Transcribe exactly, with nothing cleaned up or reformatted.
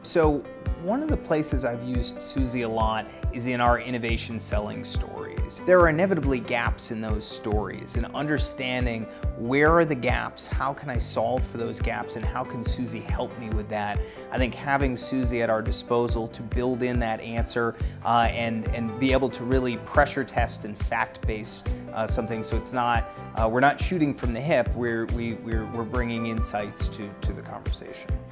So one of the places I've used Suzy a lot is in our innovation selling stories. There are inevitably gaps in those stories, and understanding where are the gaps, how can I solve for those gaps, and how can Suzy help me with that. I think having Suzy at our disposal to build in that answer uh, and, and be able to really pressure test and fact-base uh, something, so it's not, uh, we're not shooting from the hip, we're, we, we're, we're bringing insights to, to the conversation.